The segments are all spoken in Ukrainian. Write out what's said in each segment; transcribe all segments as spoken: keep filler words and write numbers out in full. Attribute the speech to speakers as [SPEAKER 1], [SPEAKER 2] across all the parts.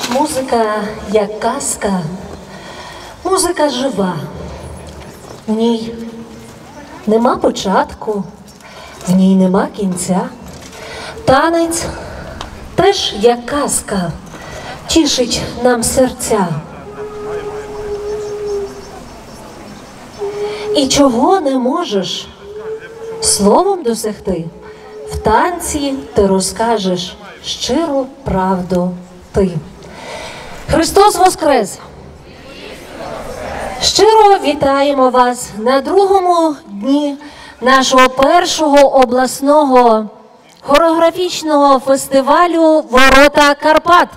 [SPEAKER 1] Музика як казка, музика жива. В ній нема початку, в ній нема кінця. Танець теж як казка, тішить нам серця. І чого не можеш словом досягти, в танці ти розкажеш щиру правду ти. Христос Воскрес! Щиро вітаємо вас на другому дні нашого першого обласного хореографічного фестивалю «Ворота Карпат».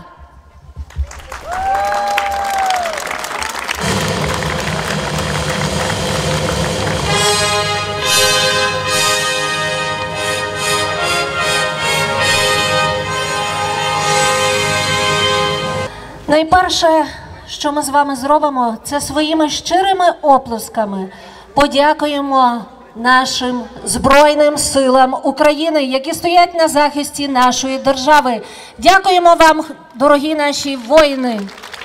[SPEAKER 1] Найперше, що ми з вами зробимо, це своїми щирими оплесками подякуємо нашим Збройним силам України, які стоять на захисті нашої держави. Дякуємо вам, дорогі наші воїни.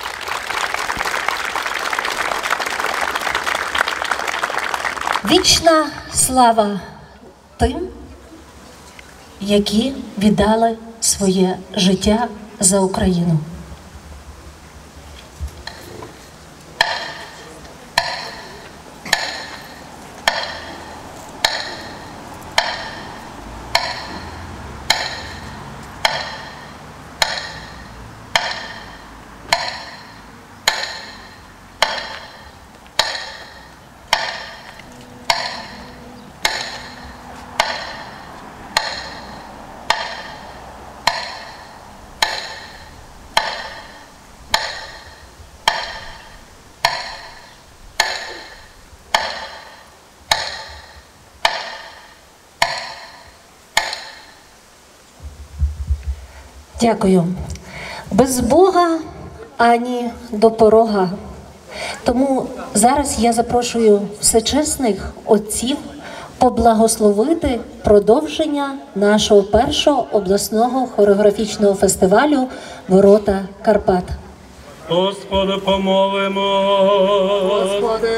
[SPEAKER 1] Вічна слава тим, які віддали своє життя за Україну. Дякую. Без Бога ані до порога. Тому зараз я запрошую всечесних отців поблагословити продовження нашого першого обласного хореографічного фестивалю «Ворота Карпат».
[SPEAKER 2] Господи, помолимо.
[SPEAKER 3] Господи,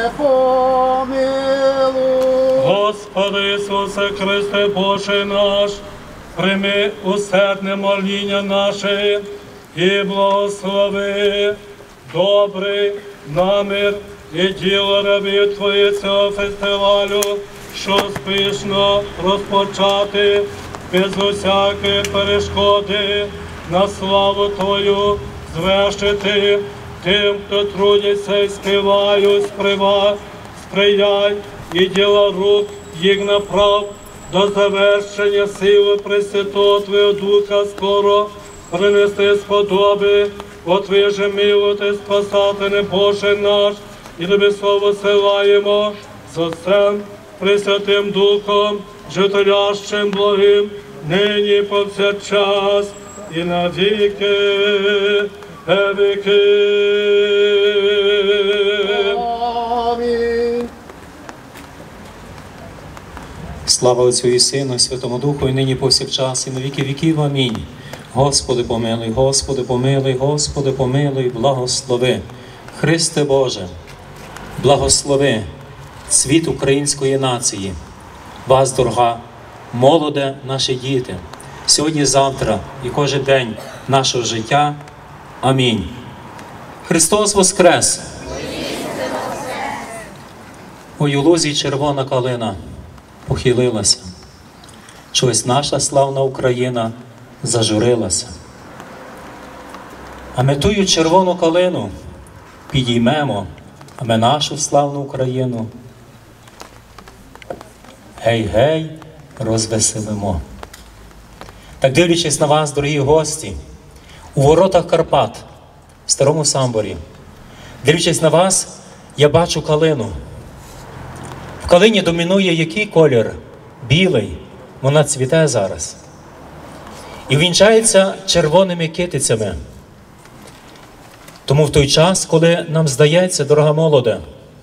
[SPEAKER 3] помилуй.
[SPEAKER 2] Господи Ісусе Христе, Боже наш, прийми усердне моління наше і благослови добрий намір і діло рабів Твоїх цього фестивалю, що успішно розпочати без усякої перешкоди на славу Твою звершити тим, хто трудяться і співають, сприва, сприяй і діла рук їх направ до завершення сили Пресвятого Твого Духа скоро принести сподоби, отвіже милоти, спасателе Боже наш, і Тобі слово силаємо з Отцем, Пресвятим Духом, жителящим благим, нині повсякчас і на віки віки.
[SPEAKER 3] Амінь.
[SPEAKER 4] Слава Отцю і Сину, і Святому Духу, і нині повсякчас, і на віки віків. Амінь. Господи помилуй, Господи помилуй, Господи помилуй, благослови. Христе Боже, благослови світ української нації, вас, дорога, молоде, наші діти, сьогодні, завтра і кожен день нашого життя. Амінь. Христос Воскрес! Ой, у лузі червона калина похилилася. Чогось наша славна Україна зажурилася. А ми тую червону калину підіймемо, а ми нашу славну Україну гей-гей розвеселимо. Так, дивлячись на вас, дорогі гості, у воротах Карпат, в Старому Самборі, дивлячись на вас, я бачу калину. В калині домінує який колір? Білий. Вона цвіте зараз. І вінчається червоними китицями. Тому в той час, коли нам здається, дорога молоде,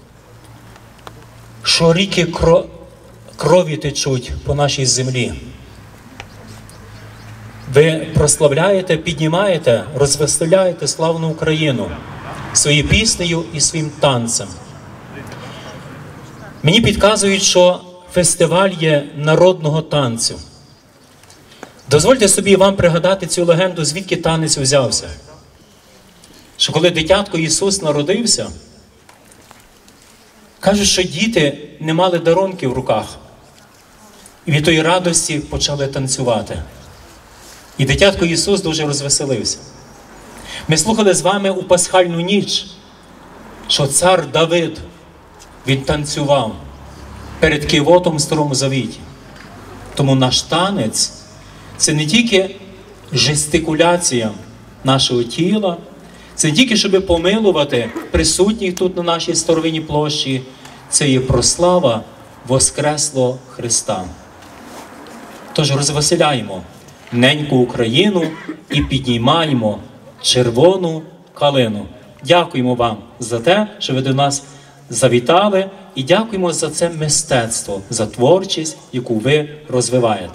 [SPEAKER 4] що ріки крові течуть по нашій землі, ви прославляєте, піднімаєте, розвеселяєте славну Україну своєю піснею і своїм танцем. Мені підказують, що фестиваль є народного танцю. Дозвольте собі вам пригадати цю легенду, звідки танець взявся. Що коли дитятко Ісус народився, кажуть, що діти не мали дарунки в руках. І від тої радості почали танцювати. І дитятко Ісус дуже розвеселився. Ми слухали з вами у пасхальну ніч, що цар Давид, він танцював перед кивотом в Старому Завіті. Тому наш танець – це не тільки жестикуляція нашого тіла, це не тільки, щоб помилувати присутніх тут на нашій старовинній площі, це є прослава Воскреслого Христа. Тож розвеселяємо неньку Україну і піднімаємо червону калину. Дякуємо вам за те, що ви до нас завітали, і дякуємо за це мистецтво, за творчість, яку ви розвиваєте.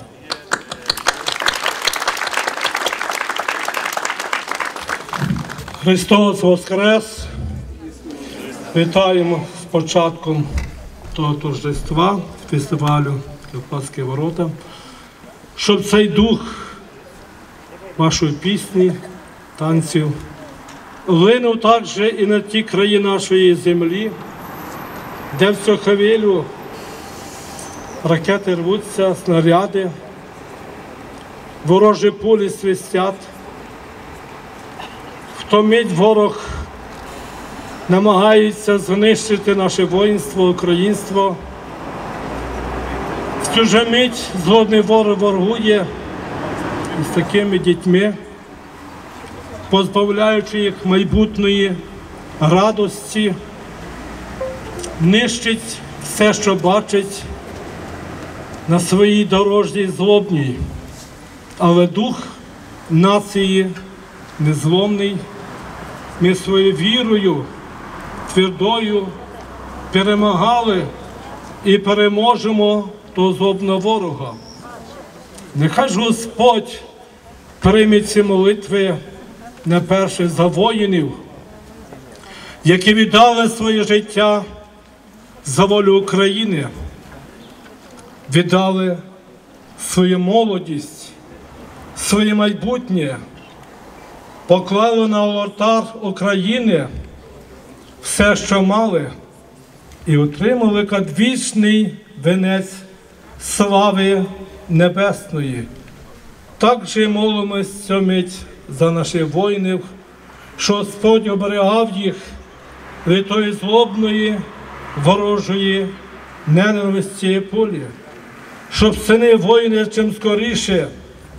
[SPEAKER 2] Христос Воскрес! Вітаємо з початком того торжества, фестивалю Карпатські ворота, щоб цей дух вашої пісні, танців линув також і на ті краї нашої землі, де в цю хвилю ракети рвуться, снаряди, ворожі пулі свистять. В ту мить ворог намагається знищити наше воїнство, українство. В цю же мить злобний ворог воргує з такими дітьми, позбавляючи їх майбутньої радості, нищить все, що бачить на своїй дорожній злобній. Але дух нації незломний, ми своєю вірою, твердою перемагали і переможемо того злобного ворога. Нехай ж Господь прийме ці молитви на перше за воїнів, які віддали своє життя за волю України, віддали свою молодість, своє майбутнє, поклали на алтар України все, що мали, і отримали вічний вінець слави небесної. Так же молимось цю мить за наших воїнів, що Господь оберігав їх від тої злобної, ворожої ненависті і пулі, щоб сини воїни чим скоріше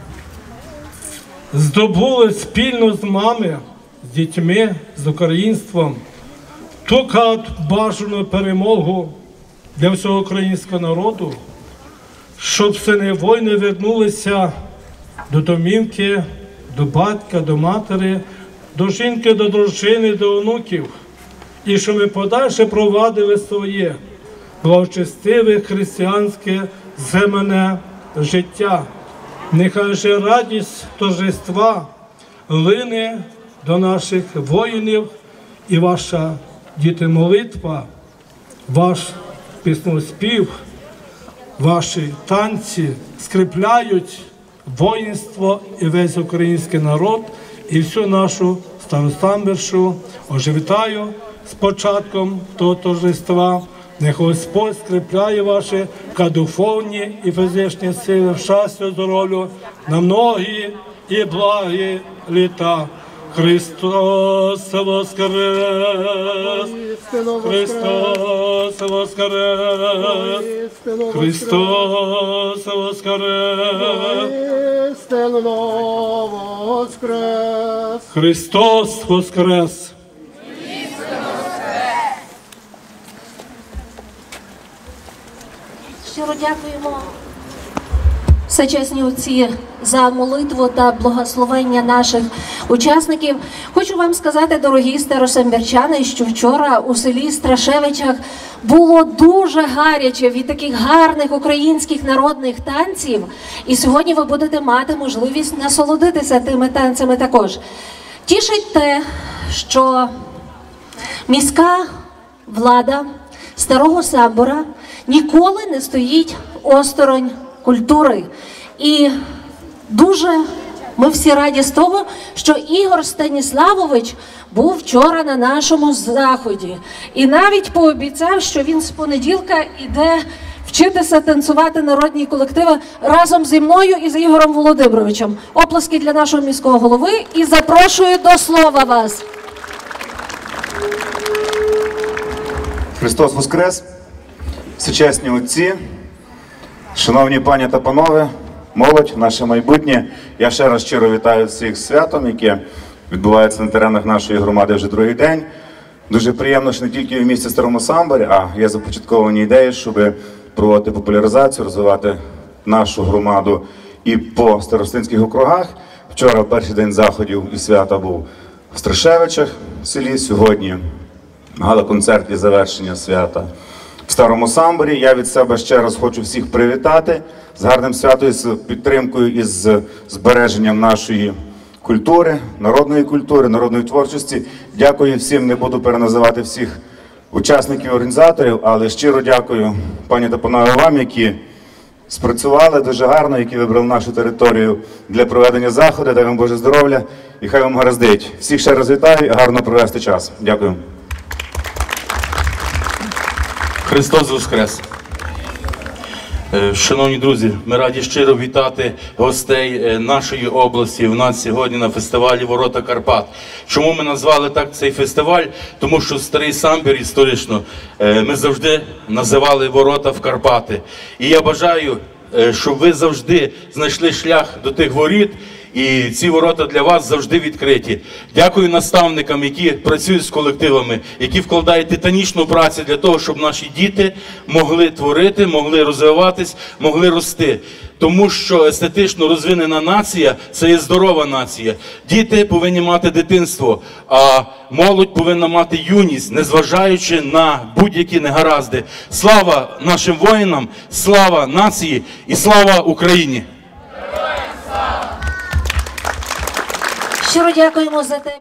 [SPEAKER 2] здобули спільно з мами, з дітьми, з українством ту бажану перемогу для всього українського народу, щоб сини воїни вернулися до домівки, до батька, до матері, до жінки, до дружини, до онуків, і щоб ми подальше провадили своє благочестиве християнське земне життя. Нехай же радість торжества лине до наших воїнів, і ваша, діти, молитва, ваш пісноспів, ваші танці скріпляють воїнство і весь український народ, і всю нашу Старосамбірщину. Отже, вітаю з початком того торжества. Нехай Господь скріпляє ваші духовні і фізичні сили, щастя, здоров'я на многі і благі літа. Христос воскрес! Христос воскрес! Христос воскрес! Христос воскрес!
[SPEAKER 1] Щиро дякуємо всечесні отці, за молитву та благословення наших учасників. Хочу вам сказати, дорогі старосамбірчани, що вчора у селі Страшевичах було дуже гаряче від таких гарних українських народних танців. І сьогодні ви будете мати можливість насолодитися тими танцями також. Тішить те, що міська влада Старого Самбора ніколи не стоїть осторонь культури. І дуже ми всі раді з того, що Ігор Станіславович був вчора на нашому заході. І навіть пообіцяв, що він з понеділка йде вчитися танцювати народні колективи разом зі мною і з Ігорем Володимировичем. Оплески для нашого міського голови і запрошую до слова вас.
[SPEAKER 5] Христос Воскрес! Всечесні отці, шановні пані та панове, молодь, наше майбутнє. Я ще раз щиро вітаю всіх з святом, яке відбувається на теренах нашої громади вже другий день. Дуже приємно, що не тільки в місті Старому Самборі, а є започатковані ідеї, щоб проводити популяризацію, розвивати нашу громаду і по старостинських округах. Вчора перший день заходів і свята був в Страшевичах в селі, сьогодні гала-концерт і завершення свята в Старому Самборі. Я від себе ще раз хочу всіх привітати з гарним святом, з підтримкою і з збереженням нашої культури, народної культури, народної творчості. Дякую всім, не буду переназивати всіх учасників, організаторів, але щиро дякую, пані та панове, вам, які спрацювали дуже гарно, які вибрали нашу територію для проведення заходу. Дай вам Боже здоров'я і хай вам гараздить. Всіх ще раз вітаю і гарно провести час. Дякую.
[SPEAKER 6] Христос Воскрес! Шановні друзі, ми раді щиро вітати гостей нашої області. У нас сьогодні на фестивалі «Ворота Карпат». Чому ми назвали так цей фестиваль? Тому що Старий Самбір історично ми завжди називали «Ворота в Карпати». І я бажаю, щоб ви завжди знайшли шлях до тих воріт, і ці ворота для вас завжди відкриті. Дякую наставникам, які працюють з колективами, які вкладають титанічну працю для того, щоб наші діти могли творити, могли розвиватись, могли рости. Тому що естетично розвинена нація – це є здорова нація. Діти повинні мати дитинство, а молодь повинна мати юність, незважаючи на будь-які негаразди. Слава нашим воїнам, слава нації і слава Україні!
[SPEAKER 1] Щиро дякуємо за те.